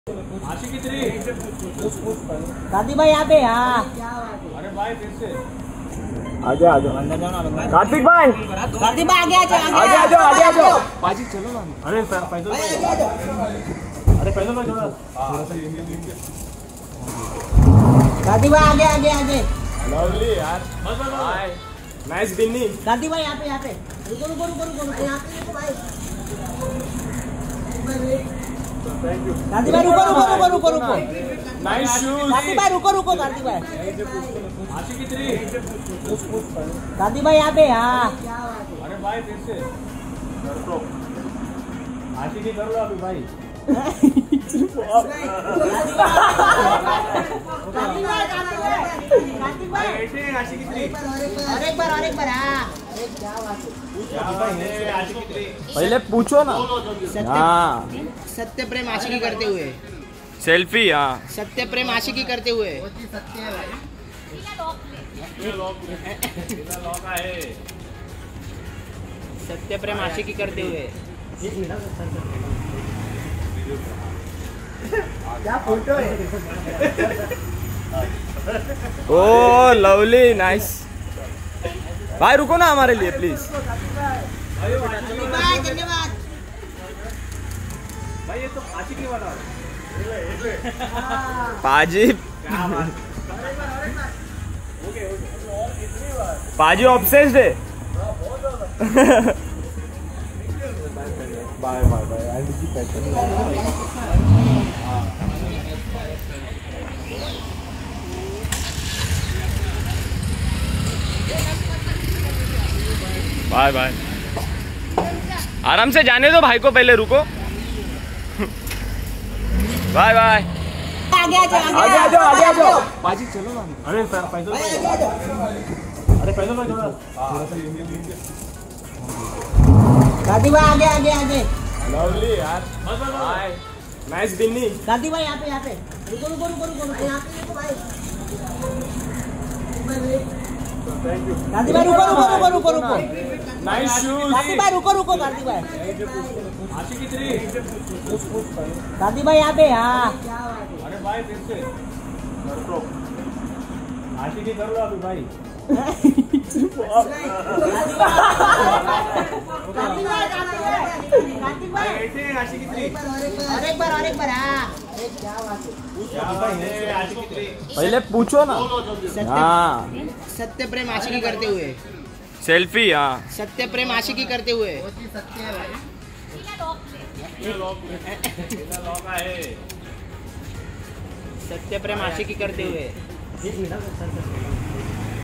दादी भाई यहाँ पे। हाँ अरे भाई फिर से आगे आ जाओ कार्तिक भाई। दादी भाई आगे आ जाओ आगे आ जाओ आगे आ जाओ। पाजी चलो ना। अरे फैजल भाई, अरे फैजल भाई थोड़ा सा दादी भाई आगे आगे आगे। लवली यार, हाय नाइस बिन्नी। दादी भाई यहाँ पे रुको रुको रुको रुको रुको यहाँ पे रुको भाई। दादी भाई रुको रुको रुको रुको रुको। Nice shoes. दादी भाई रुको रुको दादी भाई। आशिकी 3। दादी भाई यहाँ पे। हाँ अरे भाई फिर से आशिकी कर लो अभी भाई। दादी भाई आशिकी 3 और एक बार हाँ। आशिकी 3 पहले पूछो ना। हाँ सत्य प्रेम आशिकी करते हुए। सेल्फी। हाँ सत्य प्रेम आशिकी करते हुए। सत्य प्रेम आशिकी करते हुए। क्या फोटो है। Oh lovely nice. भाई रुको ना हमारे लिए प्लीज। धन्यवाद। भाई ये तो आशिकी वाला है। पाजी पाजी ऑब्सेस्ड है। Bye bye bye. Bye bye. आराम से जाने दो भाई को, पहले रुको। Bye bye. आगे आ जाओ आगे आ जाओ आगे आ जाओ। पाजी चलो ना। अरे फैजल भाई, अरे फैजल भाई थोड़ा सा दादी भाई आगे आगे आगे। लवली यार, हाय नाइस बिन्नी। दादी भाई यहाँ पे रुको रुको रुको रुको रुको यहाँ पे रुको भाई। दादी भाई रुको रुको रुको रुको रुको। Nice shoes. दादी भाई रुको रुको दादी भाई। आशिकी 3 दादी भाई यहाँ पे। हाँ अरे भाई फिर से आशिकी कर लो अभी भाई। दादी भाई आशिकी 3 और एक बार हाँ। आशिकी 3 पहले पूछो ना। हाँ सत्य प्रेम आशिकी करते हुए। सेल्फी। हाँ सत्य प्रेम आशिकी करते हुए। सत्य प्रेम आशिकी करते हुए।